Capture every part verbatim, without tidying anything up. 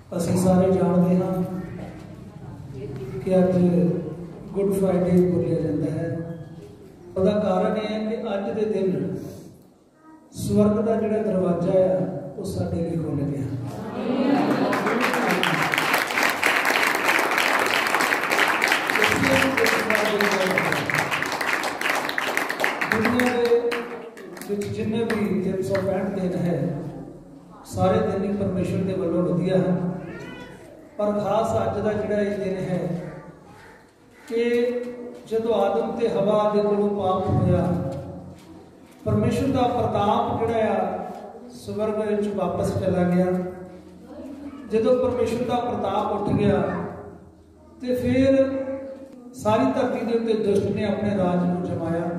ਅਸੀਂ ਸਾਰੇ ਜਾਣਦੇ ਹਾਂ ਕਿ ਅੱਜ ਗੁੱਡ ਫਰਾਈਡੇ ਬੋਲਿਆ ਜਾਂਦਾ ਹੈ। ਉਹਦਾ ਕਾਰਨ ਇਹ ਹੈ ਕਿ ਅੱਜ ਦੇ ਦਿਨ ਸਵਰਗ ਦਾ ਜਿਹੜਾ ਦਰਵਾਜ਼ਾ ਆ ਉਹ ਸਾਡੇ ਲਈ ਖੁੱਲ੍ਹ ਗਿਆ। दुनिया के जिन्ने भी तीन सौ पैंठ दिन है सारे दिन ही परमेश्वर के वालों वधिया है, पर खास अज का जोड़ा ये दिन है कि जो आदम ते हवा के कोलों पाप होया, परमेश्वर का प्रताप जोड़ा स्वर्ग विच वापस चला गया। जो परमेश्वर का प्रताप उठ गया तो फिर सारी धरती के उत्ते दुष्ट ने अपने राज को जमाया,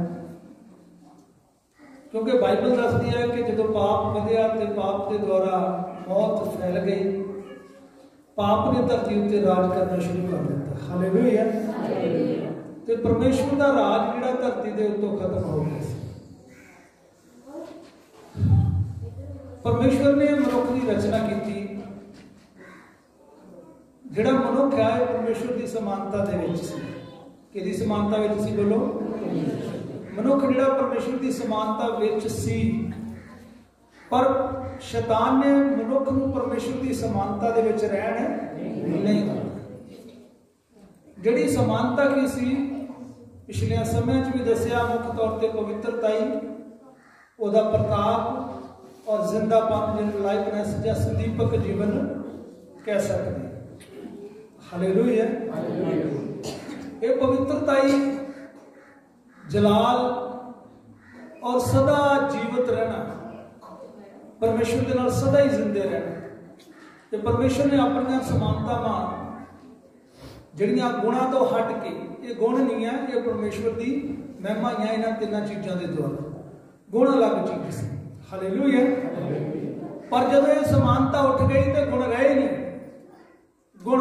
क्योंकि बाइबल दसदी है कि जो पाप वधिया तो पाप के द्वारा मौत फैल गई, पाप ने धरती उत्ते राज करना शुरू कर दिता। हालेलुया। तो परमेश्वर का राज जिहड़ा धरती के उत्तों खत्म हो गया। परमेश्वर ने मनुख की रचना की, जिहड़ा मनुख है परमेश्वर की समानता दे विच सी। किहदी समानता विच सी? बोलो। मनुख जिहड़ा परमेश्वर की समानता विच सी, पर शैतान ने मनुख नूं परमेश्वर की समानता दे विच रहण नहीं दिता। जिहड़ी समानता की सी पिछले समय च भी दसिया, मुख तौर पर पवित्रताई, उहदा प्रताप और जिंदापन, जिहड़ी लाइफनेस या संदीपक जीवन कह सकते। हालेलुया। ये पवित्रताई, जलाल और सदा जीवित रहना, परमेश्वर के नाल सदा ही जिंदे रहना। तो परमेश्वर ने अपन समानतावां जिहड़ियां गुणा तो हट के, ये गुण नहीं है, ये परमेश्वर की महिमा है। इन्हां तिन्नां चीज़ों के द्वारा गुण अलग चीज सी। हालेलुया। पर जब ये समानता उठ गई तो गुण रहे नहीं। गुण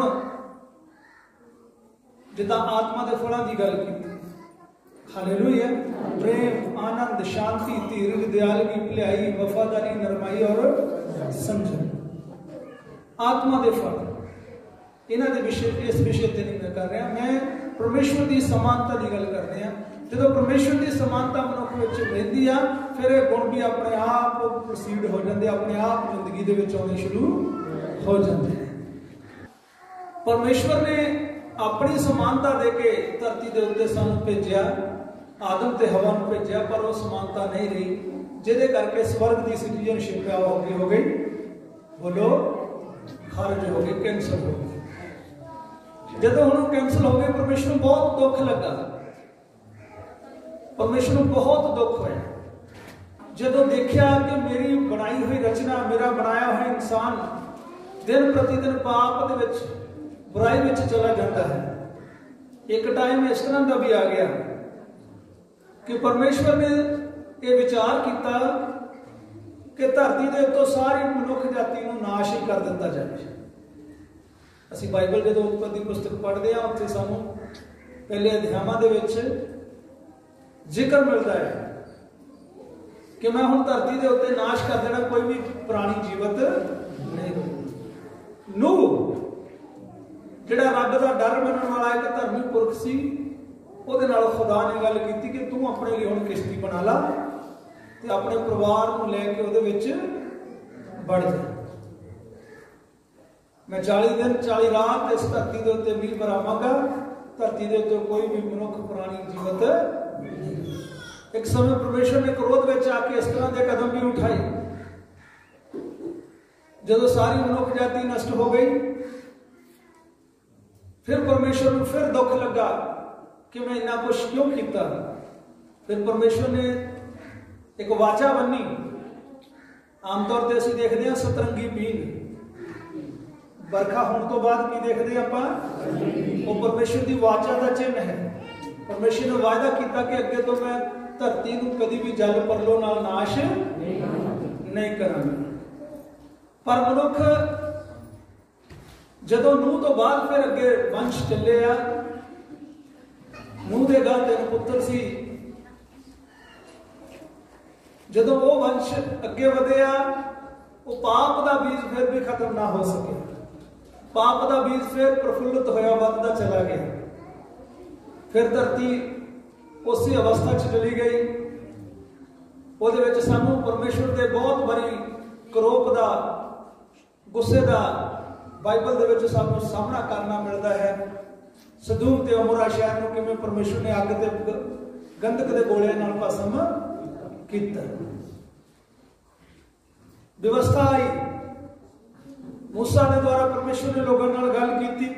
जिदा आत्मा के फलों की गल की, हालेलुया, प्रेम, आनंद, शांति, धीरज, दयालगी, भलाई, वफादारी, नरमाई और समझन, आत्मा के फल, इन्हां दे विषय इस विषय ते नहीं मैं कर रहा। मैं परमेश्वर की समानता की गल कर रहा। जो परमेश्वर की समानता मनुख विच रहिंदी आ, फिर ये गुण भी अपने आप प्रोसीड हो जाते, अपने आप जिंदगी दे विच आने शुरू हो जाते हैं। परमेश्वर ने अपनी समानता दे के धरती के उत्ते सानू भेजिया, आदम ते हवा नूं भेजिया, पर वो समानता नहीं रही, जिहदे करके स्वर्ग की सिटीजनशिप हो गई हो गई बोलो खारिज हो गई, कैंसल हो गई। जदों हुण कैंसल हो गई, परमेश्वर नूं बहुत दुख लगा, परमेश्वर नूं बहुत दुख होया जदों देखिया कि मेरी बनाई हुई रचना, मेरा बनाया हुआ इंसान दिन प्रतिदिन पाप दे विच, बुराई में चला जाता है। एक टाइम इस तरह का भी आ गया कि परमेश्वर ने यह विचार किया कि धरती के उत्तों सारी मनुख जाति को नाश ही कर दिता जाए। असीं बाइबल जो उत्पत्ति पुस्तक पढ़ते हैं, उत्थे सानू पहले अध्यायां दे विच जिक्र मिलता है कि मैं हुण धरती के उत्ते नाश कर देना, कोई भी प्राणी जीवित नहीं। नूह जिहड़ा रब का डर मनण वाला एक धर्मी पुरख सी, उहदे नाल खुदा ने गल कीती कि तू अपने लिए हुण किश्ती बना ला ते अपने परिवार नूं लैके उहदे विच बढ़ जा। मैं चाली दिन चाली रात इस धरती के उत्ते मीह बरावांगा, धरती के उत्ते कोई भी मनुख प्राणी जीवित नहीं। एक समय परमेश्वर ने क्रोध विच आके इस तरह के कदम भी उठाए, जदों सारी मनुख जाति नष्ट हो गई, फिर परमेश्वर को फिर दुख लगा कि मैं इन्ना कुछ क्यों किया। फिर परमेश्वर ने एक वाचा बनी। आमतौर पर असं देखते हैं सतरंगी बीन, बरखा होने तो बाद की देखते हैं आप, वो परमेश्वर की वाचा का चिन्ह है। परमेश्वर ने वायदा किया कि अगे तो मैं धरती को कभी भी जल परलो नाल नाश नहीं करांगा। पर मनुख जदों नूह तो बाद फिर अगे वंश चले आ, नूह दे गल तीन पुत्र सी, जदों वो वंश अगे वधिया, वो पाप का बीज फिर भी खत्म ना हो सके। पाप का बीज फिर प्रफुल्लित होया वधदा चला गया। फिर धरती उसी अवस्था च चली गई। ਉਹਦੇ ਵਿੱਚ ਸਾਨੂੰ परमेश्वर के बहुत बड़ी करोप का गुस्से का बाइबल ਦੇ ਵਿੱਚ ਸਾਨੂੰ सामना करना मिलता है। सदूम ते अमोरा शहर ਨੂੰ ਕਿਵੇਂ परमेश्वर ने अग ਤੇ गंधक के गोलियां नाल भस्म कीता। व्यवस्था आई, मूसा के द्वारा परमेश्वर ने लोगों नाल गल की।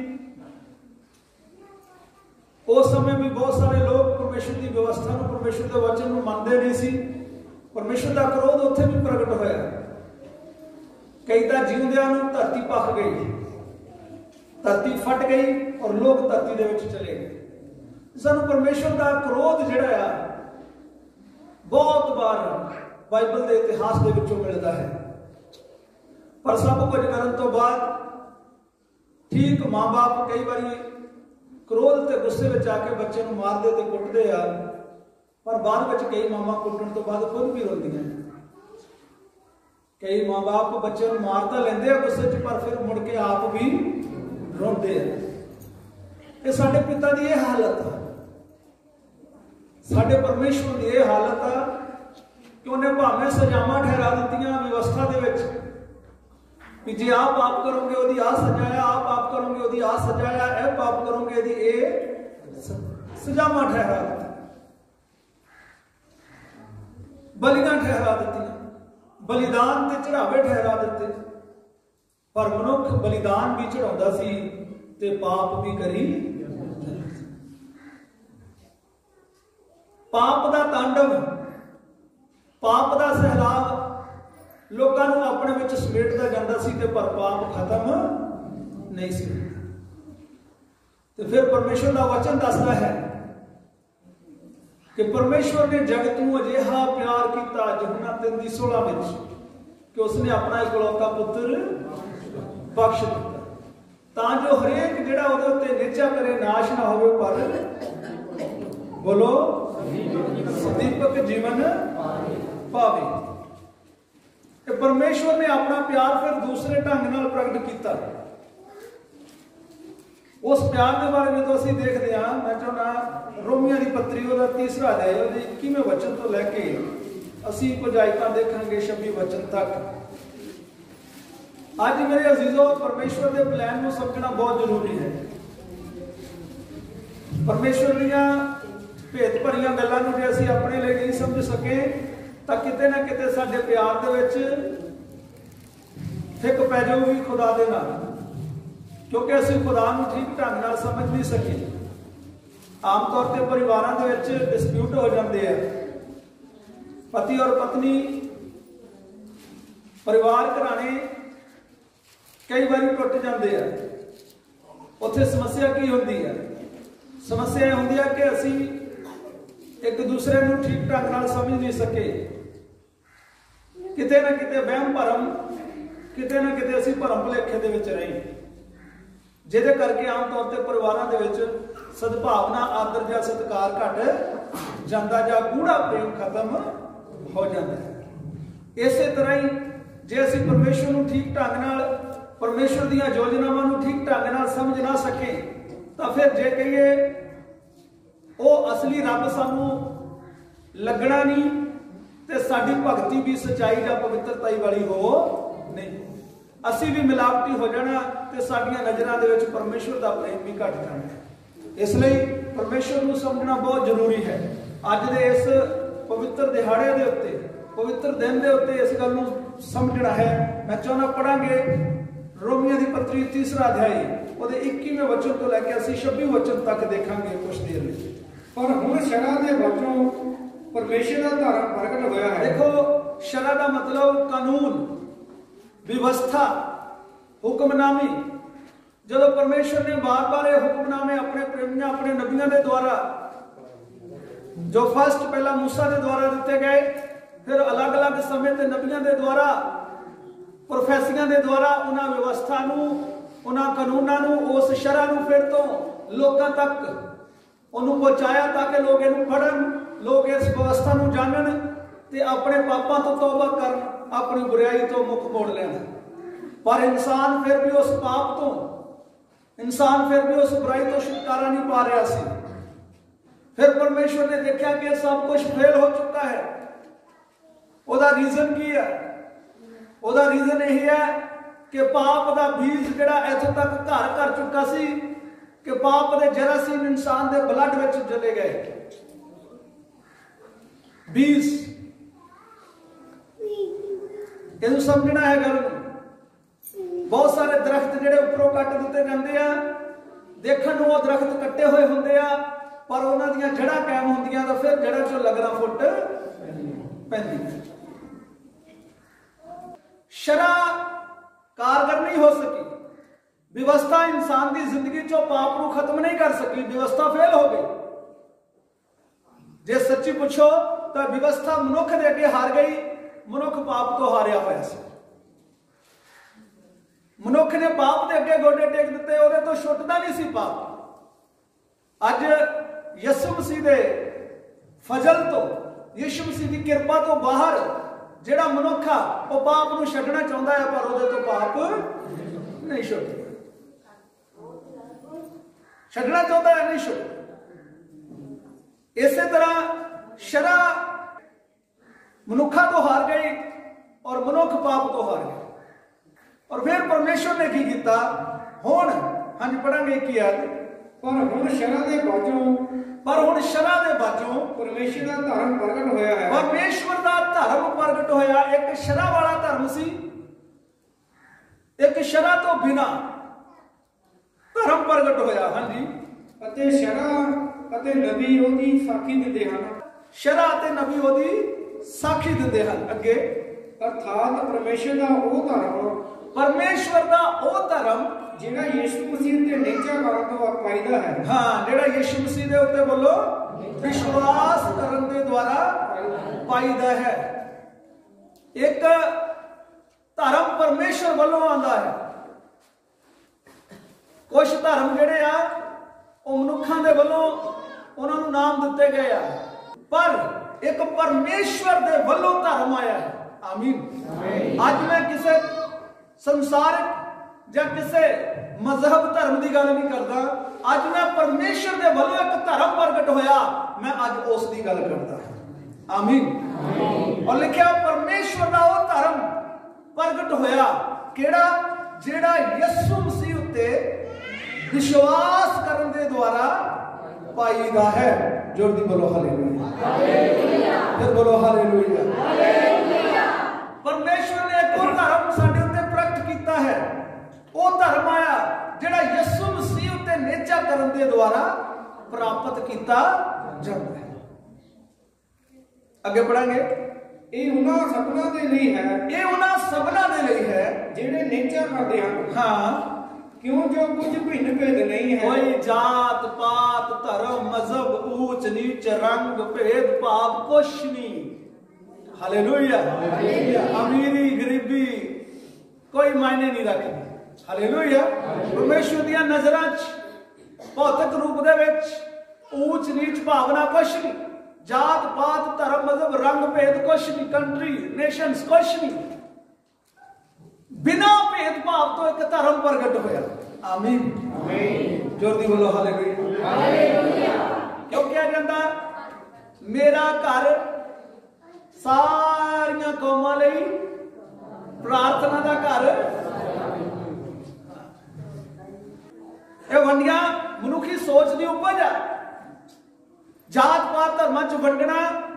उस समय भी बहुत सारे लोग परमेश्वर की व्यवस्था को, परमेश्वर के वचन को मानते नहीं सी। परमेश्वर का क्रोध उत्थे भी प्रगट होया। कई तो जीवदियां नूं धरती भख गई, धरती फट गई और लोग धरती दे विच चले गए। सानू परमेश्वर का क्रोध जिहड़ा आ बहुत बार बाइबल के इतिहास के विचों मिलता है। पर सब कुछ करने तो बाद ठीक माँ बाप कई बार क्रोध के गुस्से में आके बच्चे को मारते तो कुटते आ, पर बाद में कई मामा कुटन तो बाद खुद भी रोंदियां। कई माँ बाप बच्चे को मार तो लेंदे गुस्से च, पर फिर मुड़ के आप भी रोंदे हैं। ये साडे पिता की यह हालत है, साडे परमेश्वर की यह हालत है कि उन्हें भावें सजावां ठहरा दित्तियां व्यवस्था दे विच कि जे आप पाप करोगे ओदी आ सजा है, आप पाप करोगे ओदी आ सजा है, ए पाप करोगे ओदी ए सजावां ठहरा दित्तियां, बलियां ठहरा दित्तियां, बलिदान ते चढ़ावे ठहरा दिते। पर मनुख बलिदान भी चढ़ाउंदा सी ते पाप भी करी। पाप का तांडव, पाप का सहलाब लोगों को अपने विच समेटदा जांदा सी ते पर पाप खत्म नहीं सी। तो फिर परमेश्वर का वचन दसदा है कि परमेश्वर ने जगत को अजिहा प्यार किया, यूहन्ना तीन दी सोलह विच, कि उसने अपना इकलौता पुत्र बख्श दिता तां जो हरेक जिहड़ा उहदे उत्ते निचा करे नाश ना होवे पर बोलो दीपक जीवन पावे। परमेश्वर ने अपना प्यार फिर दूसरे ढंग नाल प्रगट किया। उस प्यार के बारे में तो असीं देखते हैं। मैं चाहुंदा रोमिया की पत्री उसका तीसरा अध्याय उसके इक्कीवें वचन तो लैके असीं कुछ आयतां देखांगे छब्बी वचन तक। अज मेरे अजीजों, परमेश्वर के प्लान को समझना बहुत जरूरी है। परमेश्वर दीयां भेत भरियां गल्लां नूं जे असीं अपने लिए नहीं समझ सके तो किते ना किते साडे प्यार दे विच फिक पै जाऊगी खुदा दे नाल, क्योंकि असीं खुदा नूं ठीक ढंग नाल समझ नहीं सके। आम तौर पर परिवारों के विच डिस्प्यूट हो जाते हैं। पति और पत्नी, परिवार घराने कई बार टुट जाते हैं। उत्थे समस्या की होती है? समस्या होती है कि असी एक दूसरे को ठीक ढंग नाल समझ नहीं सके। किते ना किते वहम भरम, किते ना किते असी भरम भुलेखे दे विच रहे, जिहदे करके आम तौर पर परिवारों के विच सद्भावना, आदर या सत्कार घट जाता या गूढ़ा प्रेम खत्म हो जाता है। इस तरह ही जे असी परमेश्वर को ठीक ढंग नाल, परमेश्वर दी योजनावां नूं ठीक ढंग नाल समझ ना सके तो फिर जे कहिए वो असली रब सानू लगना नहीं, तो साडी भगती भी सच्चाई या पवित्रताई वाली हो नहीं। असी भी मिलावटी हो जाना तो साडियां नज़रां दे विच परमेश्वर का प्रेम भी घट जाना। इसलिए परमेश्वर को समझना बहुत जरूरी है। अज दे इस पवित्र दिहाड़े दे उत्ते, पवित्र दिन दे उत्ते इस गल नूं समझना है। मैं चाहुंदा पढ़ांगे रोमिया की पत्री तीसरा अध्याय ਉਹਦੇ इक्कीवें वचन तो लैके असीं छब्बी वचन तक देखांगे कुछ देर में। पर हुण शरा दे वचनों परमेश्वर का धर्म प्रगट होया है। देखो, शरा का मतलब कानून, व्यवस्था, हुक्मनामी। जब परमेश्वर ने बार बार ये हुक्मनामे अपने प्रेमियों, अपने नबियों के द्वारा, जो फर्स्ट पहला मूसा के द्वारा दिते गए, फिर अलग अलग समय के नबियों के द्वारा, प्रोफेसियां के द्वारा, उन्होंने व्यवस्था नूं, उन्होंने कानूनों नूं, उस शरा नूं फिर तो लोगों तक उन्होंने पहुंचाया ताकि लोग इन्हूं पढ़न, लोग इस व्यवस्था नूं जानन ते अपने पापां तो तौबा करन, अपनी बुराई तो मुख मोड़ लेन। पर इंसान फिर भी उस पाप तो, इंसान फिर भी उस बुराई तो छुटकारा नहीं पा रहा सी। फिर परमेश्वर ने देखा कि सब कुछ फेल हो चुका है। ਉਹਦਾ रीजन की है? ਉਹਦਾ रीजन यही है कि पाप का बीज ਜਿਹੜਾ ਇੱਥੋਂ तक घर कर चुका सी कि पाप के जरासीम इंसान के ब्लड में चले गए। बीज ਇਹਨੂੰ समझना है गल। बहुत सारे दरख्त ਜਿਹੜੇ ਉੱਪਰੋਂ ਕੱਟ ਦਿੱਤੇ ਜਾਂਦੇ ਆ, ਦੇਖਣ ਨੂੰ ਉਹ ਦਰਖਤ ਕੱਟੇ ਹੋਏ ਹੁੰਦੇ ਆ, ਪਰ ਉਹਨਾਂ ਦੀਆਂ ਜੜ੍ਹਾਂ ਕਾਇਮ ਹੁੰਦੀਆਂ ਤਾਂ ਫਿਰ ਜੜ੍ਹਾਂ ਚੋਂ ਲੱਗਣਾ ਫੁੱਟ ਪੈਂਦੀ। शरा कारगर नहीं हो सकी। व्यवस्था इंसान की जिंदगी चो पाप को खत्म नहीं कर सकी। व्यवस्था फेल हो गई। जे सच्ची पूछो तो व्यवस्था मनुख के अगे हार गई। मनुख पाप तो हारिया होया सी। मनुख ने पाप के अगे गोडे टेक दिते, ਉਹਦੇ तो छुटदा नहीं सी पाप। अज यसु मसीह दे फजल तो, यीशु मसीह की कृपा तो बाहर ਜਿਹੜਾ ਮਨੁੱਖ ਆ ਉਹ ਪਾਪ ਨੂੰ ਛੱਡਣਾ ਚਾਹੁੰਦਾ ਹੈ, ਪਰ ਉਹਦੇ ਤੋਂ ਪਾਪ ਨਹੀਂ ਛੁੱਟਦਾ। ਛੱਡਣਾ ਚਾਹੁੰਦਾ ਹੈ, ਨਹੀਂ ਛੁੱਟਦਾ। ਇਸੇ ਤਰ੍ਹਾਂ ਸ਼ਰਾ ਮਨੁੱਖਾਂ ਤੋਂ ਹਾਰ ਗਈ ਔਰ ਮਨੁੱਖ ਪਾਪ ਤੋਂ ਹਾਰ ਗਿਆ। ਔਰ ਫਿਰ ਪਰਮੇਸ਼ਵਰ ਨੇ ਕੀ ਕੀਤਾ? ਹੁਣ ਹਾਂਜੀ ਪੜਾਂਗੇ ਕੀ ਆ, ਪਰ ਹੁਣ ਸ਼ਰਾ ਦੇ ਬਾਝੋਂ ਪਰ ਹੁਣ ਸ਼ਰਾ ਦੇ ਬਾਝੋਂ ਪਰਮੇਸ਼ਰ ਦਾ ਧਰਮ ਪ੍ਰਗਟ ਹੋਇਆ ਹੈ। ਪਰਮੇਸ਼ਵਰ ਦਾ ਧਰਮ ਪ੍ਰਗਟ ਹੋਇਆ। ਇੱਕ ਸ਼ਰਾ ਵਾਲਾ ਧਰਮ ਸੀ, ਇੱਕ ਸ਼ਰਾ ਤੋਂ ਬਿਨਾ ਧਰਮ ਪ੍ਰਗਟ ਹੋਇਆ। ਹਾਂਜੀ, ਅਤੇ ਸ਼ਰਾ ਅਤੇ ਨਬੀ ਉਹਦੀ ਸਾਖੀ ਦਿੰਦੇ ਹਨ। ਸ਼ਰਾ ਅਤੇ ਨਬੀ ਉਹਦੀ ਸਾਖੀ ਦਿੰਦੇ ਹਨ। ਅੱਗੇ ਅਰਥਾਤ ਪਰਮੇਸ਼ਰ ਦਾ ਉਹ ਧਰਮ, ਪਰਮੇਸ਼ਵਰ ਦਾ ਉਹ ਧਰਮ ਜਿਹੜਾ ਯਿਸੂ ਮਸੀਹ ਦੇ ਨੇਚਾ ਕਰਨ ਤੋਂ ਪਾਈਦਾ ਹੈ। ਹਾਂ, ਜਿਹੜਾ ਯਿਸੂ ਮਸੀਹ ਦੇ ਉੱਤੇ ਬੋਲੋ ਵਿਸ਼ਵਾਸ ਕਰਨ ਦੇ ਦੁਆਰਾ ਪਾਈਦਾ ਹੈ। ਇੱਕ ਧਰਮ ਪਰਮੇਸ਼ਵਰ ਵੱਲੋਂ ਆਉਂਦਾ ਹੈ। ਕੁਝ ਧਰਮ ਜਿਹੜੇ ਆ ਉਹ ਮਨੁੱਖਾਂ ਦੇ ਵੱਲੋਂ ਉਹਨਾਂ ਨੂੰ ਨਾਮ ਦਿੱਤੇ ਗਏ ਆ, ਪਰ ਇੱਕ ਪਰਮੇਸ਼ਵਰ ਦੇ ਵੱਲੋਂ ਧਰਮ ਆਇਆ ਹੈ। ਆਮੀਨ। ਅੱਜ ਮੈਂ ਕਿਸੇ ਸੰਸਾਰਿਕ ਜਾਂ ਕਿਸੇ ਮਜ਼ਹਬ ਧਰਮ ਦੀ ਗੱਲ ਨਹੀਂ ਕਰਦਾ। ਅੱਜ ਮੈਂ ਪਰਮੇਸ਼ਰ ਦੇ ਵੱਲੋਂ ਇੱਕ ਧਰਮ ਪ੍ਰਗਟ ਹੋਇਆ, ਮੈਂ ਅੱਜ ਉਸ ਦੀ ਗੱਲ ਕਰਦਾ। ਆਮੀਨ। ਔਰ ਲਿਖਿਆ ਪਰਮੇਸ਼ਰ ਦਾ ਉਹ ਧਰਮ ਪ੍ਰਗਟ ਹੋਇਆ ਕਿਹੜਾ? ਜਿਹੜਾ ਯਿਸੂ ਮਸੀਹ ਉੱਤੇ ਵਿਸ਼ਵਾਸ ਕਰਨ ਦੇ ਦੁਆਰਾ ਪਾਈਦਾ ਹੈ। ਜੋਰ ਦੀ ਬੋਲੋ ਹਾਲੇਲੂਇਆ। ਹਾਲੇਲੂਇਆ। ਫਿਰ ਬੋਲੋ ਹਾਲੇਲੂਇਆ। ਹਾਲੇਲੂਇਆ। ਪਰਮੇਸ਼ਰ ਨੇ ਇੱਕ ਉਹ ਧਰਮ ਸਾਡੇ ਉੱਤੇ ਪ੍ਰਗਟ ਕੀਤਾ ਹੈ। ਉਹ ਧਰਮ ਆਇਆ ਜਿਹੜਾ ਯਿਸੂ ਮਸੀਹ ਉੱਤੇ ਨੇਚਾ ਕਰਨ ਦੇ ਦੁਆਰਾ ਪ੍ਰਾਪਤ ਕੀਤਾ ਜਾਂਦਾ ਹੈ। ਅੱਗੇ ਪੜਾਂਗੇ। ਇਹ ਉਹਨਾਂ ਸਭਨਾਂ ਦੇ ਲਈ ਹੈ, ਇਹ ਉਹਨਾਂ ਸਭਨਾਂ ਦੇ ਲਈ ਹੈ ਜਿਹੜੇ ਨੇਚਾ ਕਰਦੇ ਹਨ। ਹਾਂ, ਕਿਉਂ ਜੋ ਕੁਝ ਭਿੰਨ ਭੇਦ ਨਹੀਂ ਹੈ। ਕੋਈ ਜਾਤ ਪਾਤ ਧਰਮ ਮਜ਼ਹਬ ਊਚ ਨੀਚ ਰੰਗ ਭੇਦ ਭਾਵ ਕੁਛ ਨਹੀਂ। ਹਾਲੇਲੂਇਆ। ਅਮੀਰੀ ਗਰੀਬੀ ਕੋਈ ਮਾਇਨੇ ਨਹੀਂ ਰੱਖਦੀ। ਹਾਲੇਲੂਇਆ। ਪਰਮੇਸ਼ਵਰ ਦੀਆਂ ਨਜ਼ਰਾਂ 'ਚ ਭੌਤਿਕ ਰੂਪ ਦੇ ਵਿੱਚ ਊਚ ਨੀਚ ਭਾਵਨਾ ਕੁਛ ਨਹੀਂ। ਜਾਤ ਪਾਤ ਧਰਮ ਮਜ਼ਹਬ ਰੰਗ ਭੇਦ ਕੁਛ ਨਹੀਂ। ਕੰਟਰੀ ਨੇਸ਼ਨਸ ਕੁਛ ਨਹੀਂ। ਬਿਨਾਂ ਭੇਦ ਭਾਵ ਤੋਂ ਇੱਕ ਧਰਮ ਪ੍ਰਗਟ ਹੋਇਆ। ਆਮੀਨ। ਆਮੀਨ। ਜੋਰ ਦੀ ਬੋਲੋ ਹਾਲੇਲੂਇਆ। ਹਾਲੇਲੂਇਆ। ਕਿਉਂ ਕਿਹਾ ਜਾਂਦਾ ਮੇਰਾ ਘਰ ਸਾਰੀਆਂ ਕੌਮਾਂ ਲਈ ਪ੍ਰਾਰਥਨਾ ਦਾ ਘਰ। ਇਹ ਵੰਡੀਆਂ ਮਨੁੱਖੀ ਸੋਚ ਦੀ ਉਪਜ ਆ। ਜਾਤ ਪਾਤ ਧਰਮਾਂ ਚ ਵੰਡਣਾ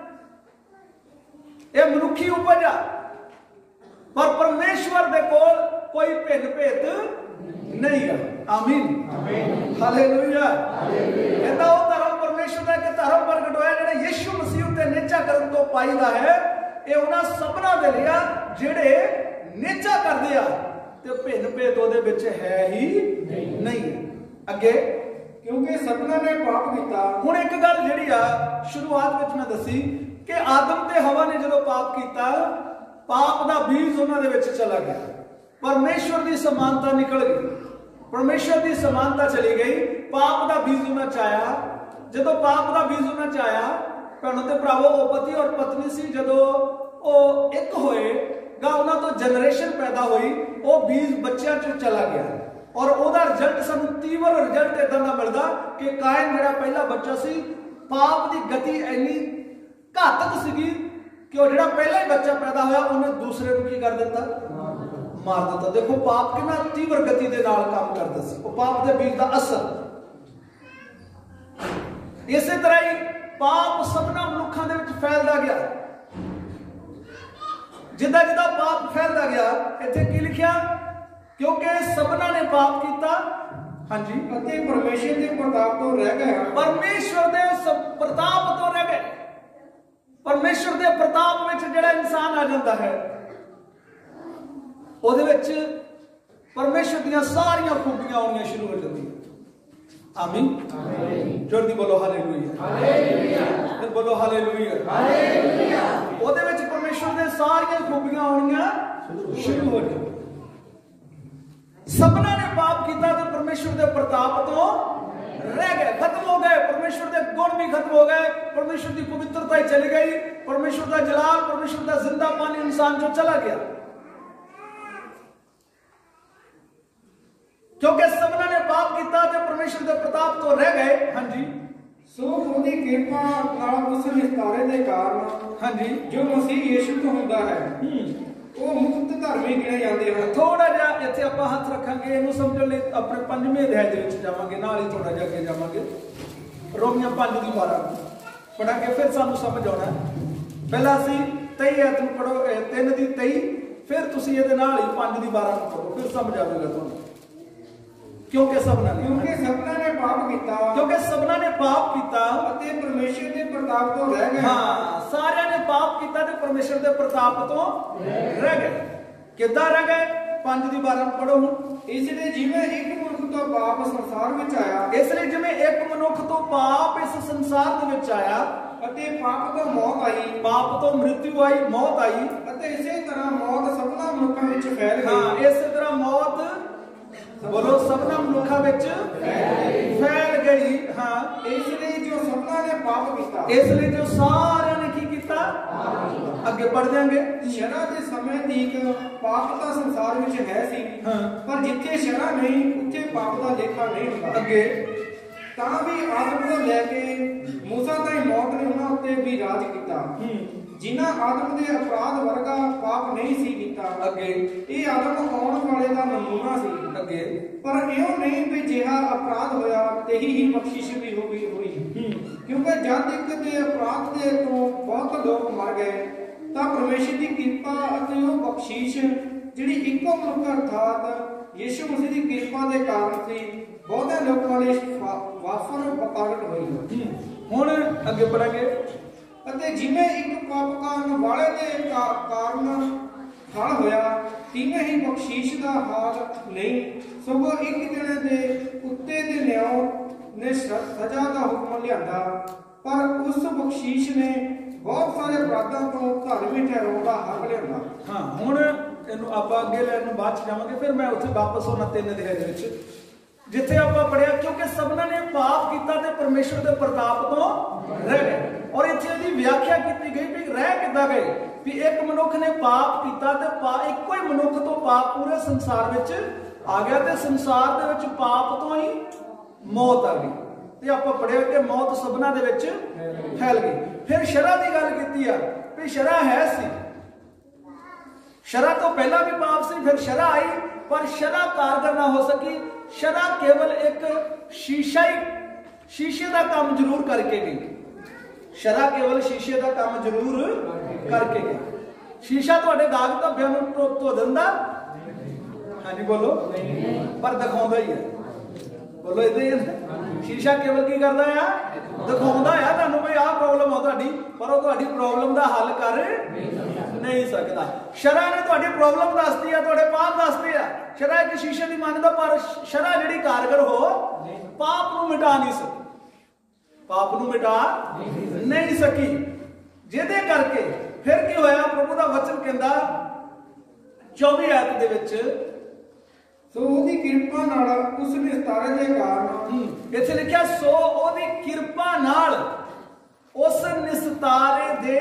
ਇਹ ਮਨੁੱਖੀ ਉਪਜ ਆ, ਪਰ ਪਰਮੇਸ਼ਵਰ ਦੇ ਕੋਲ ਕੋਈ ਭਿੰਨ ਭੇਦ ਨਹੀਂ ਆ। ਆਮੀਨ। ਹਾਲੇਲੂਇਆ। ਇਹਦਾ ਉਹ ਧਰਮ ਪਰਮੇਸ਼ਵਰ ਦਾ ਇੱਕ ਧਰਮ ਪ੍ਰਗਟ ਹੋਇਆ ਜਿਹੜਾ ਯਿਸੂ ਮਸੀਹ ਉੱਤੇ ਨੇਚਾ ਕਰਨ ਤੋਂ ਪਾਈਦਾ ਹੈ। ਇਹ ਉਹਨਾਂ ਸਭਨਾਂ ਦੇ ਲਈ ਆ ਜਿਹੜੇ ਨੇਚਾ ਕਰਦੇ ਆ ਤੇ ਭਿੰਨ ਭੇਦ ਉਹਦੇ ਵਿੱਚ ਹੈ ਹੀ ਨਹੀਂ। ਅੱਗੇ ਕਿਉਂਕਿ ਸਭਨਾਂ ਨੇ ਪਾਪ ਕੀਤਾ। ਹੁਣ ਇੱਕ ਗੱਲ ਜਿਹੜੀ ਆ ਸ਼ੁਰੂਆਤ ਵਿੱਚ ਮੈਂ ਦੱਸੀ ਕਿ ਆਦਮ ਤੇ ਹਵਾ ਨੇ ਜਦੋਂ ਪਾਪ ਕੀਤਾ, ਪਾਪ ਦਾ ਬੀਜ ਉਹਨਾਂ ਦੇ ਵਿੱਚ ਚਲਾ ਗਿਆ। ਪਰਮੇਸ਼ਵਰ ਦੀ ਸਮਾਨਤਾ ਨਿਕਲ ਗਈ। ਪਰਮੇਸ਼ਵਰ ਦੀ ਸਮਾਨਤਾ ਚਲੀ ਗਈ। ਪਾਪ ਦਾ ਬੀਜ ਉਹਨਾਂ ਚ ਆਇਆ। ਜਦੋਂ ਪਾਪ ਦਾ ਬੀਜ ਉਹਨਾਂ ਚ ਆਇਆ, ਭੈਣੋ ਤੇ ਭਰਾਵੋ, ਉਹ ਪਤੀ ਔਰ ਪਤਨੀ ਸੀ। ਜਦੋਂ ਉਹ ਇੱਕ ਹੋਏ ਗਾ, ਉਹਨਾਂ ਤੋਂ ਜਨਰੇਸ਼ਨ ਪੈਦਾ ਹੋਈ। ਉਹ ਬੀਜ ਬੱਚਿਆਂ ਚ ਚਲਾ ਗਿਆ। और ਉਹਦਾ ਰਿਜ਼ਲਟ ਸਾਨੂੰ ਤੀਵਰ ਰਿਜ਼ਲਟ ਇਦਾਂ ਦਾ ਮਿਲਦਾ ਕਿ ਕਾਇਨ ਜਿਹੜਾ ਪਹਿਲਾ ਬੱਚਾ ਸੀ ਪਾਪ ਦੀ ਗਤੀ ਇੰਨੀ ਘਾਤਕ ਸੀਗੀ ਕਿ ਉਹ ਜਿਹੜਾ ਪਹਿਲਾ ਹੀ ਬੱਚਾ ਪੈਦਾ ਹੋਇਆ ਉਹਨੇ ਦੂਸਰੇ ਨੂੰ ਕੀ ਕਰ ਦਿੱਤਾ ਮਾਰ ਦਿੱਤਾ। ਦੇਖੋ ਪਾਪ ਕਿੰਨਾ ਤੀਵਰ ਗਤੀ ਦੇ ਨਾਲ ਕੰਮ ਕਰਦਾ ਸੀ, ਉਹ ਪਾਪ ਦੇ ਬੀਜ ਦਾ ਅਸਰ। ਇਸੇ ਤਰ੍ਹਾਂ ਹੀ ਪਾਪ ਸਭਨਾਂ ਮਨੁੱਖਾਂ ਦੇ ਵਿੱਚ ਫੈਲਦਾ ਗਿਆ। ਜਿੱਦਾਂ ਜਿੱਦਾਂ ਪਾਪ ਫੈਲਦਾ ਗਿਆ ਇੱਥੇ ਕੀ ਲਿਖਿਆ क्योंकि सबना ने पाप किया हाँ जी परमेश्वर के प्रताप तो रह गए परमेश्वर के प्रताप तो रह गए। परमेश्वर के प्रताप में जिहड़ा इंसान आ जाता है ਉਹਦੇ ਵਿੱਚ परमेश्वर ਦੀਆਂ ਸਾਰੀਆਂ खूबियां आउणियां शुरू हो जांदियां। आमीन आमीन जोर दी बोलो हालेलुया हालेलुया फिर बोलो हालेलुया हालेलुया। ਉਹਦੇ ਵਿੱਚ परमेश्वर ਦੀਆਂ ਸਾਰੀਆਂ खूबियां आउणियां शुरू हो जांदियां। सबना ने पाप किया तो परमेश्वर के प्रताप तो रह गए, खत्म हो गए। परमेश्वर के गुण भी खत्म हो गए, परमेश्वर की पवित्रता ही चली गई, परमेश्वर का जलाल परमेश्वर का जिंदापन इंसान जो चला गया क्योंकि सबना ने पाप किया तो परमेश्वर के प्रताप तो रह गए। हाँ जी सो ਉਹਦੀ ਕਿਰਪा ਨਾਲ ਉਸ ਨਿਸਤਾਰੇ ਦੇ ਕਾਰਨ हाँ जी जो मसीह यीशु ਤੋਂ ਹੁੰਦਾ ਹੈ ਉਹ ਮੁਕਤ ਧਰਮੀ ਗਿਣੇ ਜਾਂਦੇ ਹਨ। ਥੋੜਾ ਜਿਹਾ ਇੱਥੇ ਆਪਾਂ ਹੱਥ ਰੱਖਾਂਗੇ, ਇਹਨੂੰ ਸਮਝਣ ਲਈ ਆਪਣੇ ਪੰਜਵੇਂ ਅਧਿਆਇ ਦੇ ਵਿੱਚ ਜਾਵਾਂਗੇ, ਨਾਲ ਹੀ ਥੋੜਾ ਜਿਹਾ ਅੱਗੇ ਜਾਵਾਂਗੇ। ਰੋਮੀਆਂ ਪੰਜ ਦੀ ਬਾਰਾਂ ਪੜ੍ਹ ਕੇ ਫਿਰ ਸਾਨੂੰ ਸਮਝ ਆਉਣਾ। ਪਹਿਲਾਂ ਅਸੀਂ ਤੇਈ ਐਤ ਨੂੰ ਪੜੋ, ਤਿੰਨ ਦੀ ਤੇਈ, ਫਿਰ ਤੁਸੀਂ ਇਹਦੇ ਨਾਲ ਹੀ ਪੰਜ ਦੀ ਬਾਰਾਂ ਨੂੰ ਪੜੋ, ਫਿਰ ਸਮਝ ਆਵੇਗਾ ਤੁਹਾਨੂੰ। क्योंकि सबना ने क्योंकि सबना ने पाप किया क्योंकि सबना ने पाप किया ਅਤੇ परमेश्वर ਦੇ ਪ੍ਰਤਾਪ ਤੋਂ ਰਹਿ ਗਏ। हाँ सारे ने पाप किया ते परमेश्वर के प्रताप तो रह गए। किद्दां रह गए? पांच दी बारह पढ़ो हुण। इसलिए जिवें एक मनुख तो पाप संसार ਵਿੱਚ ਆਇਆ, इसलिए जिवें एक मनुख तो पाप इस संसार ਦੇ ਵਿੱਚ ਆਇਆ ਅਤੇ ਪਾਪ ਤੋਂ ਮੌਤ ਆਈ, पाप तो मृत्यु आई, मौत आई, ਅਤੇ ਇਸੇ ਤਰ੍ਹਾਂ ਮੌਤ ਸਭਨਾ ਮਨੁੱਖਾਂ ਵਿੱਚ ਫੈਲ ਗਈ। हाँ इस तरह मौत बोलो सबना मनुखा विच फैल गई। हाँ इसलिए जो सबना ने पाप किया, इसलिए जो सारे ने की किया अगे बढ़ जाएंगे। शरा के समय तक पाप का संसार विच है सी, हाँ पर जिथे शरा नहीं उत्थे पाप का लेखा नहीं हुंदा। अगे ਤਾਂ ਵੀ ਆਦਮ ਤੋਂ ਲੈ ਕੇ मूसा ताईं मौत ने उन्हां उत्ते भी राज किया, जिन्हां आदम दे अपराध वर्गा पाप नहीं सी कीता। अगे ਇਹ आदम आउण वाले दा नमूना सी। अगे पर इहो नहीं भी जिहा अपराध होया तेही ही बख्शिश भी हो गई होई, क्योंकि जद तक दे अपराध दे तो बहुत लोग मर गए ਤਾਂ परमेश्वर ਦੀ ਕਿਰਪਾ ਅਤੇ ਉਹ ਬਖਸ਼ਿਸ਼ ਜਿਹੜੀ ਇੱਕੋ ਮਨੁੱਖ ਅਰਥਾਤ ਯਿਸੂ ਮਸੀਹ ਦੀ ਕਿਰਪਾ ਦੇ ਕਾਰਨ ਸੀ ਬਹੁਤੇ ਲੋਕਾਂ ਲਈ ਵਾਫਰ ਪ੍ਰਗਟ ਹੋਈ। ਹੁਣ ਅੱਗੇ ਪੜਾਂਗੇ। ਅਤੇ ਜਿਵੇਂ ਇੱਕ ਪਾਪ ਕਰਨ ਵਾਲੇ ਦੇ ਕਾਰਨ ਹਲ ਹੋਇਆ ਤਿਵੇਂ ਹੀ ਬਖਸ਼ਿਸ਼ ਦਾ ਹਾਲ ਨਹੀਂ, ਸਗੋਂ ਇੱਕ ਜਣੇ ਦੇ ਉੱਤੇ ਦੇ ਨਿਆਂ ਨੇ ਸਜ਼ਾ ਦਾ ਹੁਕਮ ਲਿਆਂਦਾ, ਪਰ ਉਸ ਬਖਸ਼ਿਸ਼ ਨੇ ਬਹੁਤ ਸਾਰੇ ਅਪਰਾਧਾਂ ਤੋਂ ਧਾਰਮਿਕ ਠਹਿਰਾਉਣ ਦਾ ਹੱਕ ਲਿਆਂਦਾ। ਹਾਂ ਹੁਣ ਇਹਨੂੰ ਆਪਾਂ ਅੱਗੇ ਲੈਣ ਨੂੰ ਬਾਅਦ ਚ ਜਾਵਾਂਗੇ, ਫਿਰ ਮੈਂ ਉੱਥੇ ਵਾਪਸ ਹੋਣਾ ਤਿੰਨ ਅਧਿਆਇ ਦੇ ਵਿੱਚ ਜਿੱਥੇ ਆਪਾਂ ਪੜਿਆ ਕਿਉਂਕਿ ਸਭਨਾਂ ਨੇ ਪਾਪ ਕੀਤਾ ਤੇ ਪਰਮੇਸ਼ਰ ਦੇ ਪ੍ਰਤਾਪ ਤੋਂ ਰਹਿ ਗਏ। ਔਰ ਇੱਥੇ ਇਹਦੀ ਵਿਆਖਿਆ ਕੀਤੀ ਗਈ ਵੀ ਰਹਿ ਕਿੱਦਾਂ ਗਏ, ਵੀ ਇੱਕ ਮਨੁੱਖ ਨੇ ਪਾਪ ਕੀਤਾ ਤੇ ਇੱਕੋ ਹੀ ਮਨੁੱਖ ਤੋਂ ਪਾਪ ਪੂਰੇ ਸੰਸਾਰ ਵਿੱਚ ਆ ਗਿਆ ਤੇ ਸੰਸਾਰ ਦੇ ਵਿੱਚ ਪਾਪ ਤੋਂ ਹੀ ਮੌਤ ਆ ਗਈ। ਤੇ ਆਪਾਂ ਪੜਿਆ ਕਿ ਮੌਤ ਸਭਨਾਂ ਦੇ ਵਿੱਚ ਫੈਲ ਗਈ। ਫਿਰ ਸ਼ਰਅ ਦੀ ਗੱਲ ਕੀਤੀ ਆ ਵੀ ਸ਼ਰਅ ਹੈ ਸੀ, ਸ਼ਰਅ ਤੋਂ ਪਹਿਲਾਂ ਵੀ ਪਾਪ ਸੀ, ਫਿਰ ਸ਼ਰਅ ਆਈ ਪਰ ਸ਼ਰਅ ਕਾਰਗਰ ਨਾ ਹੋ ਸਕੀ। ਸ਼ਰਅ ਕੇਵਲ ਇੱਕ ਸ਼ੀਸ਼ਾ ਹੀ ਸ਼ੀਸ਼ੇ ਦਾ ਕੰਮ ਜ਼ਰੂਰ ਕਰਕੇ ਗਈ। ਸ਼ਰਅ ਕੇਵਲ ਸ਼ੀਸ਼ੇ ਦਾ ਕੰਮ ਜ਼ਰੂਰ ਕਰਕੇ ਗਈ। ਸ਼ੀਸ਼ਾ ਤੁਹਾਡੇ ਦਾਗ ਧੱਬਿਆਂ ਨੂੰ ਧੋ ਦਿੰਦਾ? ਹਾਂਜੀ ਬੋਲੋ, ਪਰ ਦਿਖਾਉਂਦਾ ਹੀ ਹੈ। ਬੋਲੋ ਇਹਦੇ ਸ਼ੀਸ਼ਾ ਕੇਵਲ ਕੀ ਕਰਦਾ ਆ? ਦਿਖਾਉਂਦਾ ਆ ਤੁਹਾਨੂੰ ਵੀ ਆਹ ਪ੍ਰੋਬਲਮ ਆ ਤੁਹਾਡੀ, ਪਰ ਉਹ ਤੁਹਾਡੀ ਪ੍ਰੋਬਲਮ ਦਾ ਹੱਲ ਕਰ ਨਹੀਂ ਸਕਦਾ। ਸ਼ਰਅ ਨੇ ਤੁਹਾਡੀ ਪ੍ਰੋਬਲਮ ਦੱਸਦੀ ਆ, ਤੁਹਾਡੇ ਪਾਪ ਦੱਸਦੇ ਆ। ਸ਼ਰਅ ਇੱਕ ਸ਼ੀਸ਼ੇ ਦੀ ਮੰਨਦਾ, ਪਰ ਸ਼ਰਅ ਜਿਹੜੀ ਕਾਰਗਰ ਹੋ ਪਾਪ ਨੂੰ ਮਿਟਾ ਨਹੀਂ ਸਕੀ, ਪਾਪ ਨੂੰ ਮਿਟਾ ਨਹੀਂ ਸਕੀ। ਜਿਹਦੇ ਕਰਕੇ ਫਿਰ ਕੀ ਹੋਇਆ? ਪ੍ਰਭੂ ਦਾ ਵਚਨ ਕਹਿੰਦਾ ਚੌਵੀ ਆਇਤ ਦੇ ਵਿੱਚ, ਸੋ ਉਹਦੀ ਕਿਰਪਾ ਨਾਲ ਉਸ ਨਿਸਤਾਰੇ ਦੇ ਕਾਰਨ, ਇੱਥੇ ਲਿਖਿਆ ਸੋ ਉਹਦੀ ਕਿਰਪਾ ਨਾਲ ਉਸ ਨਿਸਤਾਰੇ ਦੇ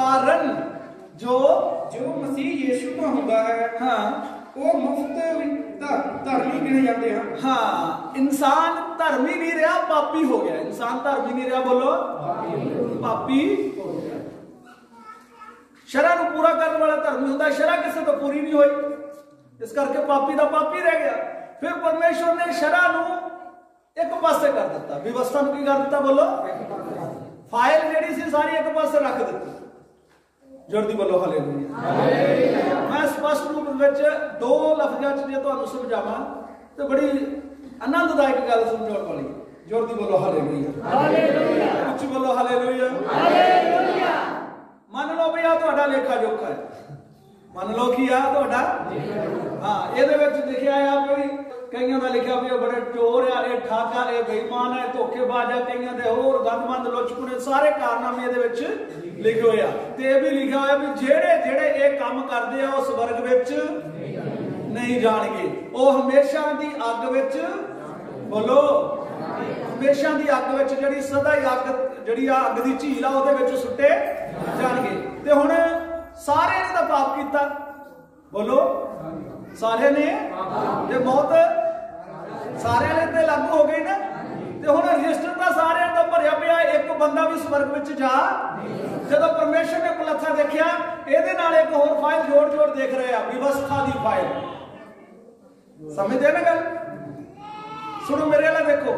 ਕਾਰਨ ਜੋ ਜੋ ਮਸੀਹ ਯੀਸ਼ੂ ਤੋਂ ਹੁੰਦਾ ਹੈ, ਹਾਂ ਉਹ ਮੁਫਤ ਧਰਮੀ ਗਿਣੇ ਜਾਂਦੇ ਹਨ। हाँ, इंसान धर्मी नहीं रहा, पापी हो गया। इंसान धर्मी नहीं रहा, बोलो पापी हो गया। शरह नूं पूरा करने वाला धर्मी हुंदा, शरह किसी तो पूरी नहीं हुई, इस करके पापी दा पापी रह गया। फिर परमेश्वर ने शरह नूं एक पासे कर दिता, व्यवस्था नूं की कर दिता, बोलो फाइल जिहड़ी सी सारी एक पासे रख दी। जोर दी बोलो हालेलुया। मैं स्पष्ट रूप विच दो लफ्ज़ां च जे तुहानूं समझावां तो बड़ी आनंददायक गल समझाउण वाली। जोर दी बोलो हालेलुया। हालेलुया। उच्च बोलो हालेलुया। हालेलुया। मान लो भी आ तुहाडा लेखा जोखा है, मान लो कि आ तुहाडा हाँ, इहदे विच लिखिआ आ भी कईयां दा लिखिआ भी बड़े चोर आ, ये ठग आ, ये बेईमान है, धोखेबाज है, कईयां दे होर गंदमंद लुचपुने सारे कारनामे इहदे विच लिखे होए आ। ते इह भी लिखिआ होया भी जेड़े जेड़े ये काम करदे आ उस वर्ग विच नहीं जाणगे, वो हमेशा दी अग विच बोलो हमेशा दी अग विच जिहड़ी सदा ही अग जिहड़ी आ अग दी झील आ उहदे विच सुੱਟੇ जाणगे। ते हुण सारे ने तां पाप कीता, बोलो सारे ने, ते मौत सारे ने ते लागू हो गई ना। ते हुण रजिस्टर तां सारे दा भरिया पिया, एक बंदा भी स्वर्ग विच जा। जदों परमेश्वर ने कुलत्था देखिया, इहदे नाल एक होर फाइल जोड़ जोड़ देख रहे आ, व्यवस्था दी फाइल। समझदे ना गल? सुनो मेरे वाला देखो,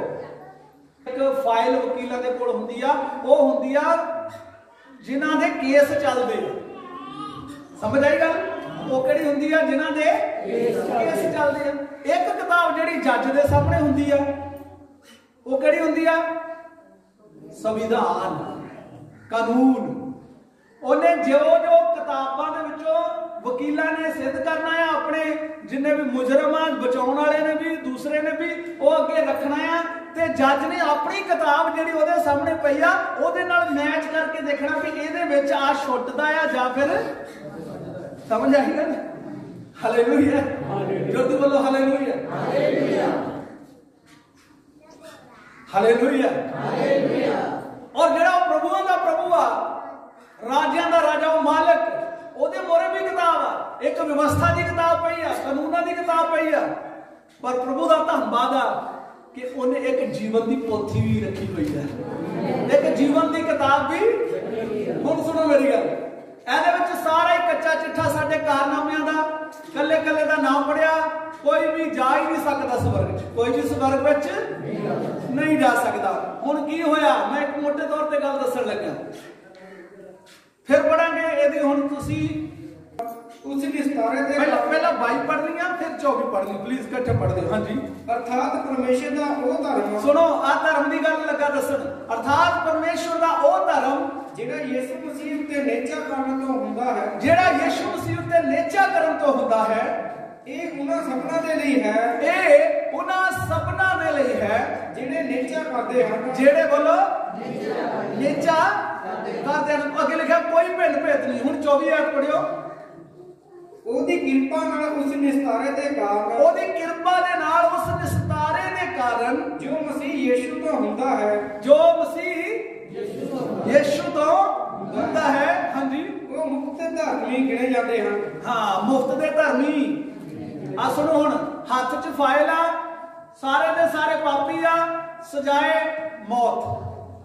एक फाइल वकीलां दे कोल हुंदी आ, ओह हुंदी आ जिन्हां दे केस चलदे। समझ आई गल? ਉਹ ਕਿਹੜੀ ਹੁੰਦੀ ਆ ਜਿਨ੍ਹਾਂ ਦੇ ਕੇਸ ਚੱਲਦੇ ਆ। ਇੱਕ ਕਿਤਾਬ ਜਿਹੜੀ ਜੱਜ ਦੇ ਸਾਹਮਣੇ ਹੁੰਦੀ ਆ ਉਹ ਕਿਹੜੀ ਹੁੰਦੀ ਆ? ਸੰਵਿਧਾਨ, ਕਾਨੂੰਨ। ਉਹਨੇ ਜੋ ਜੋ ਕਿਤਾਬਾਂ ਦੇ ਵਿੱਚੋਂ ਵਕੀਲਾਂ ਨੇ ਸਿੱਧ ਕਰਨਾ ਆ, ਆਪਣੇ ਜਿੰਨੇ ਵੀ ਮੁਜਰਮ ਆ, ਬਚਾਉਣ ਵਾਲੇ ਨੇ ਵੀ, ਦੂਸਰੇ ਨੇ ਵੀ, ਉਹ ਅੱਗੇ ਰੱਖਣਾ ਆ। ਤੇ ਜੱਜ ਨੇ ਆਪਣੀ ਕਿਤਾਬ ਜਿਹੜੀ ਉਹਦੇ ਸਾਹਮਣੇ ਪਈ ਆ ਉਹਦੇ ਨਾਲ ਮੈਚ ਕਰਕੇ ਦੇਖਣਾ ਵੀ ਇਹਦੇ ਵਿੱਚ ਆ ਛੁੱਟਦਾ ਆ ਜਾਂ ਫਿਰ समझ आई ना? हालेलुया। जोर दी बोलो हालेलुया। हालेलुया। हालेलुया। हालेलुया। और जेड़ा प्रभुओं दा प्रभु आ, राजियां दा राजा, वो मालिक, ओदे मोरे भी किताब आ, एक व्यवस्था दी किताब पई आ, कानूनां दी किताब पई आ। पर प्रभु दा धन्नवाद आ कि उन्हें एक जीवन दी पोथी भी रखी हुई है, एक जीवन दी किताब भी। हुण सुनो मेरी गल, ਇਹਦੇ ਵਿੱਚ ਸਾਰਾ ਹੀ ਕੱਚਾ ਚਿੱਠਾ ਸਾਡੇ ਕਾਰਨਾਮਿਆਂ ਦਾ, ਕੱਲੇ ਕੱਲੇ ਦਾ ਨਾਮ ਪੜਿਆ, ਕੋਈ ਵੀ ਜਾ ਹੀ ਨਹੀਂ ਸਕਦਾ ਸਵਰਗ ਵਿੱਚ, ਕੋਈ ਵੀ ਸਵਰਗ ਵਿੱਚ ਨਹੀਂ ਜਾ ਸਕਦਾ। ਹੁਣ ਕੀ ਹੋਇਆ, ਮੈਂ ਇੱਕ ਮੋਟੇ ਤੌਰ ਤੇ ਗੱਲ ਦੱਸਣ ਲੱਗਾ, ਫਿਰ ਪੜਾਂਗੇ ਇਹਦੀ। ਹੁਣ ਤੁਸੀਂ ਉਸ ਨਿਸਤਾਰੇ ਦੇ ਪਹਿਲਾਂ ਪਹਿਲਾਂ ਬਾਈ ਪੜ੍ਹਨੀ ਆ, ਫਿਰ ਚੌਵੀ ਪੜ੍ਹਨੀ, ਪਲੀਜ਼ ਇਕੱਠੇ ਪੜ੍ਹਦੇ ਹੋ। ਹਾਂਜੀ। ਅਰਥਾਤ ਪਰਮੇਸ਼ਰ ਦਾ ਉਹ ਧਰਮ, ਸੁਣੋ ਆ ਧਰਮ ਦੀ ਗੱਲ ਲੱਗਾ ਦੱਸਣ। ਅਰਥਾਤ ਪਰਮੇਸ਼ਰ ਦਾ ਉਹ ਧਰਮ ਜਿਹੜਾ ਯਿਸੂ ਮਸੀਹ ਉੱਤੇ ਨੇਚਾ ਕਰਨ ਤੋਂ ਹੁੰਦਾ ਹੈ, ਜਿਹੜਾ ਯਿਸੂ ਮਸੀਹ ਉੱਤੇ ਨੇਚਾ ਕਰਨ ਤੋਂ ਹੁੰਦਾ ਹੈ, ਇਹ ਉਹਨਾਂ ਸਭਨਾਂ ਦੇ ਲਈ ਹੈ, ਇਹ ਉਹਨਾਂ ਸਭਨਾਂ ਦੇ ਲਈ ਹੈ ਜਿਹੜੇ ਨੇਚਾ ਕਰਦੇ ਹਨ, ਜਿਹੜੇ ਬੋਲੋ ਨੇਚਾ ਕਰਦੇ ਹਨ। ਅੱਗੇ ਲਿਖਿਆ ਕੋਈ ਭਿੰਨ ਭੇਤ ਨਹੀਂ। ਹੁਣ ਚੌਵੀ ਆਇਤ ਪੜਿਓ। ਉਹਦੀ ਕਿਰਪਾ ਨਾਲ ਉਸ ਨਿਸਤਾਰੇ ਦੇ ਕਾਰਨ, ਉਹਦੀ ਕਿਰਪਾ ਦੇ ਨਾਲ ਉਸ ਨਿਸਤਾਰੇ ਦੇ ਕਾਰਨ ਜੋ ਮਸੀਹ ਯਿਸੂ ਤੋਂ ਹੁੰਦਾ ਹੈ, ਜੋ ਮਸੀਹ ਯਿਸੂ ਤੋਂ ਹੁੰਦਾ ਹੈ, ਹਾਂਜੀ, ਉਹ ਮੁਕਤ ਧਰਮੀ ਗਿਣੇ ਜਾਂਦੇ ਹਨ। ਹਾਂ, ਮੁਫਤ ਦੇ ਧਰਮੀ। ਆ ਸੁਣੋ, ਹੁਣ ਹੱਥ 'ਚ ਫਾਈਲ ਆ, ਸਾਰੇ ਦੇ ਸਾਰੇ ਪਾਪੀ ਆ, ਸਜਾਏ ਮੌਤ।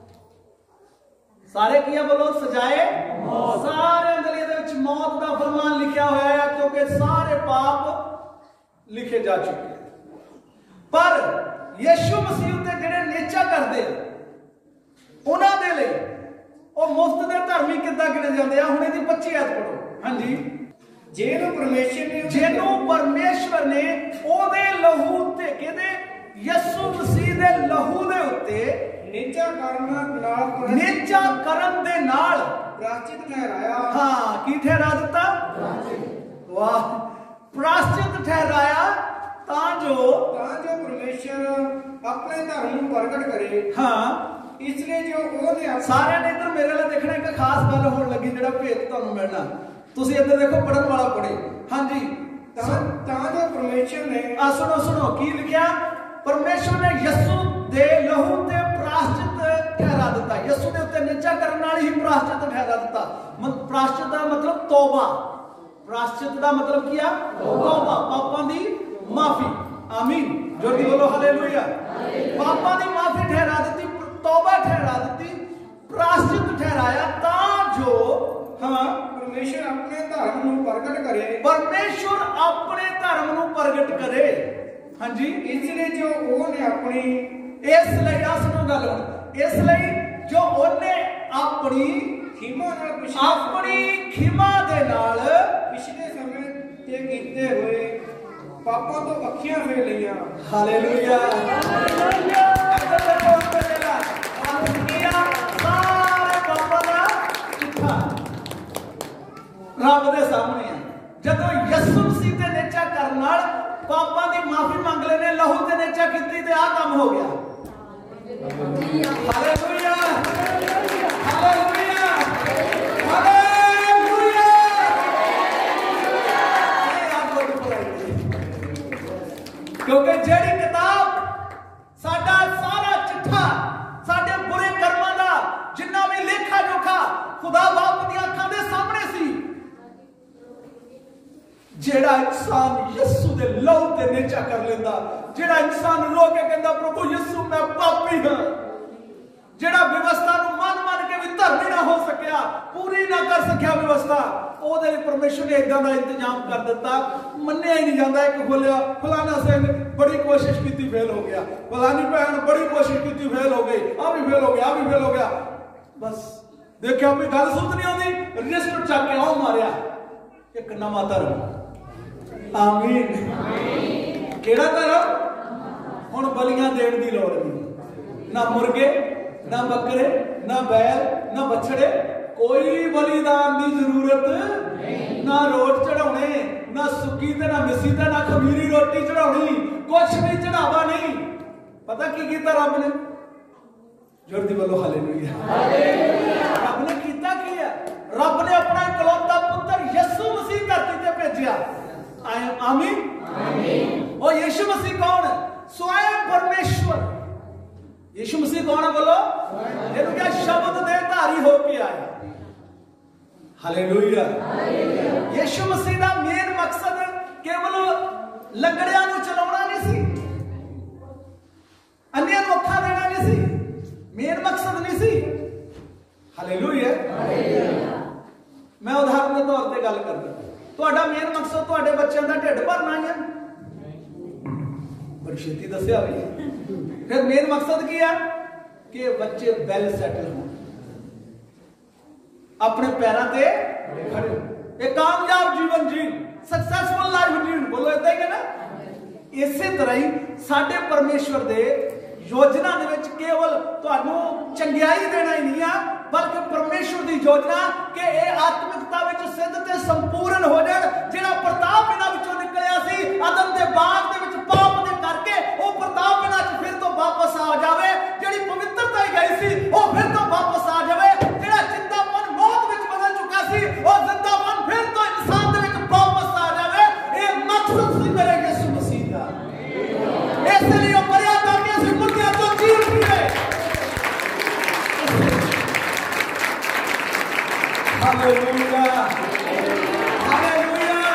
ਸਾਰੇ ਕੀ ਆ ਬੋਲੋ? ਸਜਾਏ ਮੌਤ। ਸਾਰਿਆਂ ਦੇ ਲਈ ਇਹਦੇ ਵਿੱਚ ਮੌਤ ਦਾ ਫਰਮਾਨ ਲਿਖਿਆ ਹੋਇਆ ਹੈ, ਕਿਉਂਕਿ ਸਾਰੇ ਪਾਪ ਲਿਖੇ ਜਾ ਚੁੱਕੇ। ਪਰ ਯਿਸੂ ਮਸੀਹ ਉੱਤੇ ਜਿਹੜੇ ਨੇਚਾ ਕਰਦੇ ਉਹਨਾਂ ਦੇ ਲਈ ਉਹ ਮੁਫਤ ਦੇ ਧਰਮੀ ਕਿੱਦਾਂ ਗਿਣੇ ਜਾਂਦੇ ਆ? ਹੁਣ ਇਹਦੀ ਪੱਚੀ ਆਇਤ ਪੜੋ। ਹਾਂਜੀ। ਜਿਹਨੂੰ ਪਰਮੇਸ਼ਰ ਨੇ ਜਿਹਨੂੰ ਪਰਮੇਸ਼ਵਰ ਨੇ ਉਹਦੇ ਲਹੂ ਉੱਤੇ, ਕਿਹਦੇ? ਯਿਸੂ ਮਸੀਹ ਦੇ ਲਹੂ ਦੇ ਉੱਤੇ ਨੇਚਾ ਕਰਨ ਨਾਲ, ਨੇਚਾ ਕਰਨ ਦੇ ਨਾਲ ਪ੍ਰਾਸ਼ਚਿਤ ਠਹਿਰਾਇਆ। ਹਾਂ, ਕੀ ਠਹਿਰਾ ਦਿੱਤਾ? ਵਾਹ, ਪ੍ਰਾਸ਼ਚਿਤ ਠਹਿਰਾਇਆ, ਤਾਂ ਜੋ ਤਾਂ ਜੋ ਪਰਮੇਸ਼ਰ ਆਪਣੇ ਧਰਮ ਨੂੰ ਪ੍ਰਗਟ ਕਰੇ। ਹਾਂ, ਇਸ ਲਈ ਜੋ ਉਹਨੇ ਸਾਰਿਆਂ ਨੇ ਇੱਧਰ ਮੇਰੇ ਨਾਲ ਦੇਖਣਾ, ਇੱਕ ਖਾਸ ਗੱਲ ਹੋਣ ਲੱਗੀ, ਜਿਹੜਾ ਭੇਤ ਤੁਹਾਨੂੰ ਮਿਲਣਾ। ਤੁਸੀਂ ਇੱਧਰ ਦੇਖੋ, ਪੜਨ ਵਾਲਾ ਪੜੇ। ਹਾਂਜੀ। ਤਾਂ ਤਾਂ ਜੋ ਪਰਮੇਸ਼ਰ ਨੇ, ਆ ਸੁਣੋ ਸੁਣੋ ਕੀ ਲਿਖਿਆ? ਪਰਮੇਸ਼ਰ ਨੇ ਯਿਸੂ ਦੇ ਲਹੂ ਤੇ ਪ੍ਰਾਸ਼ਚਿਤ ਠਹਿਰਾ ਦਿੱਤਾ। ਯਿਸੂ ਦੇ ਉੱਤੇ ਨਿਚਾ ਕਰਨ ਨਾਲ ਹੀ ਪ੍ਰਾਸ਼ਚਿਤ ਠਹਿਰਾ ਦਿੱਤਾ। ਪ੍ਰਾਸ਼ਚਿਤ ਦਾ ਮਤਲਬ ਤੌਬਾ। ਪ੍ਰਾਸ਼ਚਿਤ ਦਾ ਮਤਲਬ ਕੀ ਆ? ਤੌਬਾ, ਪਾਪਾਂ ਦੀ माफी। आमीन। जो की बोलो हालेलुया। पापां दी माफी ठहरा दी, तौबा ठहरा दी, प्रायश्चित ठहराया ता जो हाँ परमेश्वर अपने धर्म नूं प्रगट करे, परमेश्वर अपने धर्म नूं प्रगट करे। हाँ जी, इसलिए जो ओने अपनी इसलिए आ सुनो गल हुण, इसलिए जो ओने अपनी खिमा नाल अपनी खिमा दे नाल पिछले समय ते कीते हुए पापां तो अखियां फेर लईआं। Hallelujah hallelujah. सारे पापां दा चिट्ठा रब दे सामने है। जदों यसू मसीह दे नेचा करन नाल पापां दी माफी मंग लेने, लहू दे नेचा कीती ते आ काम हो गया। Hallelujah hallelujah hallelujah. क्योंकि जेड़ी किताब साडा सारा चिट्ठा साडे बुरे कर्मां दा जिन्ना भी लेखा जोखा खुदा बाप दी अखां दे सामने सी, जेड़ा इंसान यीशु दे लहू ते नेचा कर लेंदा, जेड़ा इंसान रो के कहंदा प्रभु यीशु मैं पापी हां, जेड़ा व्यवस्था नूं मन मन के भी धर्मी ना हो सकिया, पूरी ना कर सकिया व्यवस्था, ओदे लिए परमेश्वर ने इदां दा इंतजाम कर दिता। मन्निया ही नहीं जाता। एक बोलिया फलाना सिंह बड़ी कोशिश की फेल हो गया, फलानी भैन बड़ी कोशिश की फेल हो गई, आ भी फेल हो गया, आ भी फेल हो गया। बस देखिया भी गल सुत नहीं आती, रजिस्टर चक के आओ मारिया एक नवा धर्म। आमीन। केड़ा धर्म? हुण बलियां देण दी लोड़ नहीं, ना मुर्गे ना बकरे ना बैल ना बछड़े, कोई बलिदान की जरूरत नहीं, ना रोट चढ़ाने, ना सुक्की ते ना मिसी ते ना खमीरी रोटी चढ़ानी, कुछ भी चढ़ावा नहीं। पता की कीता रब ने? जोर दी बोलो हालेलुया। रब ने कीता की है? रब ने अपना इकलौता पुत्र यीशु मसीह धरती ते भेजिया। आमीन। और यीशु मसीह कौन है? स्वयं परमेश्वर। यीशु मसीह कौन है बोलो? ये क्या शब्द दे धारी होके आया। हालेलुया। यीशु मसीह का मेन मकसद केवल लंगड़ियां नूं चलाउणा नहीं सी, अन्यां नूं अखां देना नहीं सी, मेन मकसद नहीं सी। हालेलुया। मैं उदाहरण के तौर पर गल करदा, तुहाडा मेन मकसद तुहाडे बच्चों का ढिड भरना ही है, बड़ी छेती दस्सिया भी। फिर मेन मकसद की है कि बच्चे वेल सेटल हो, अपने पैरों पे खड़े हो, एक कामयाब जीवन जीन, सक्सेसफुल लाइफ जीन। बोलो इदा ही है ना। इसे तरह ही साडे परमेश्वर दे योजना दे विच केवल तुहानू चंगियाई देना ही नहीं है, बल्कि परमेश्वर की योजना कि ये आत्मिकता विच सिद्ध ते संपूर्ण हो जाए। जिहड़ा प्रताप इन्हां विचों निकलिया सी अदम दे बाग दे विच पाप दे करके, वो प्रताप इन्हां च फिर तो वापस आ जावे। जिहड़ी पवित्रता गई सी वो फिर तो वापस आ जावे। जिहड़ा जिंदापन मौत विच बदल चुका सी वो जिंदापन फिर तो इंसान दे विच वापस आ जावे। ये मकसद सी मेरे यीशु मसीह दा। इसलिए मरिया ताकि असीं मुर्दियां तो जी उठीए। Hallelujah hallelujah.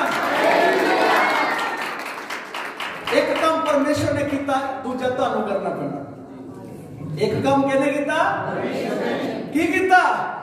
एक काम परमेश्वर ने किया, दूजा तुहानू करना पैना। एक काम किहने कीता? की कीता?